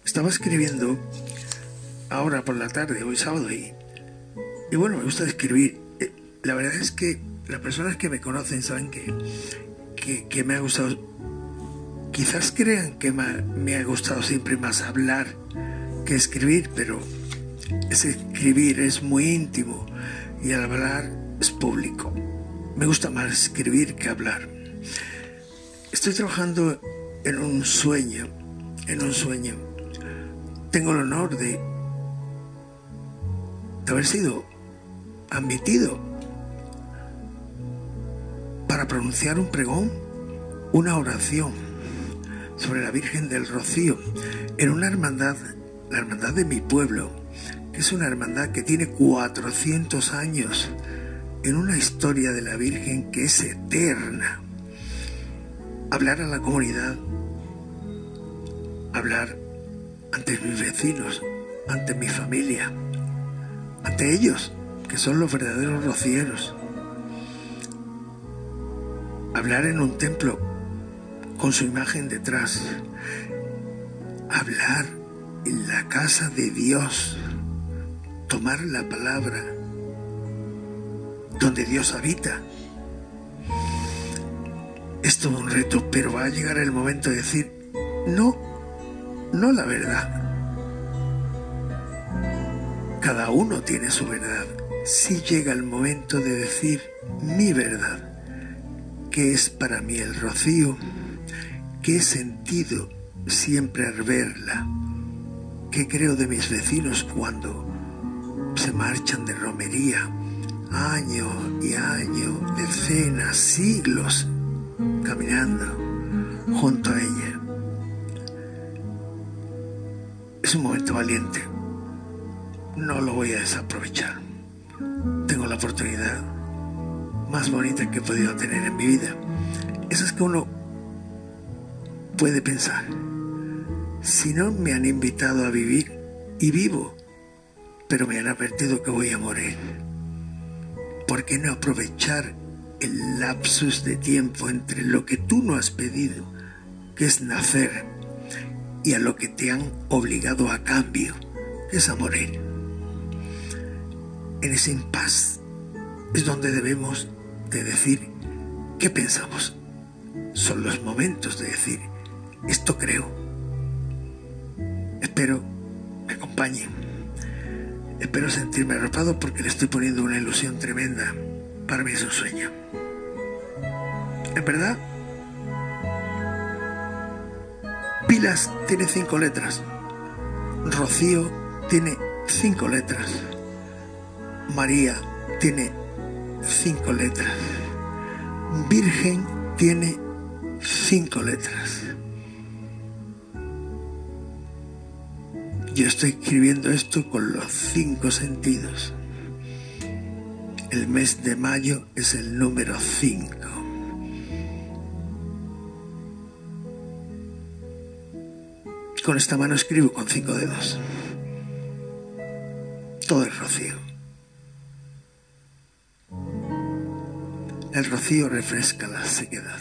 Estaba escribiendo ahora por la tarde, hoy sábado, y bueno, me gusta escribir. La verdad es que las personas que me conocen saben que me ha gustado. Quizás crean que me ha gustado siempre más hablar que escribir, pero ese escribir es muy íntimo y al hablar es público. Me gusta más escribir que hablar. Estoy trabajando en un sueño. Tengo el honor de haber sido admitido para pronunciar un pregón, una oración sobre la Virgen del Rocío en una hermandad, la hermandad de mi pueblo, que es una hermandad que tiene 400 años, en una historia de la Virgen que es eterna. Hablar a la comunidad, hablar ante mis vecinos, ante mi familia, ante ellos, que son los verdaderos rocieros. Hablar en un templo con su imagen detrás. Hablar en la casa de Dios. Tomar la palabra donde Dios habita. Es todo un reto, pero va a llegar el momento de decir no la verdad. Cada uno tiene su verdad. Sí llega el momento de decir mi verdad. ¿Qué es para mí el rocío? ¿Qué he sentido siempre al verla? ¿Qué creo de mis vecinos cuando se marchan de romería? Año y año, decenas, siglos, caminando junto a ella. Es un momento valiente. No lo voy a desaprovechar. Tengo la oportunidad más bonita que he podido tener en mi vida. Eso es que uno puede pensar, si no me han invitado a vivir, y vivo, pero me han advertido que voy a morir, ¿por qué no aprovechar el lapsus de tiempo entre lo que tú no has pedido, que es nacer, y a lo que te han obligado a cambio, que es a morir? En ese impasse es donde debemos de decir qué pensamos. Son los momentos de decir esto creo. Espero me acompañen. Espero sentirme arropado porque le estoy poniendo una ilusión tremenda. Para mí es un sueño. En verdad, Pilas tiene 5 letras. Rocío tiene 5 letras. María tiene 5 letras. Virgen tiene 5 letras. Yo estoy escribiendo esto con los 5 sentidos. El mes de mayo es el número 5. Con esta mano escribo con 5 dedos. Todo el rocío. El rocío refresca la sequedad.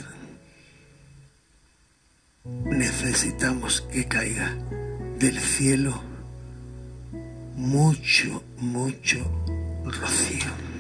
Necesitamos que caiga del cielo mucho, mucho rocío.